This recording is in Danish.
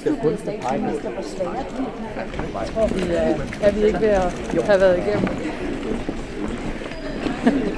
hvis du bliver statsminister, hvor svært Jeg tror, vi er vi ikke ved at have været igennem.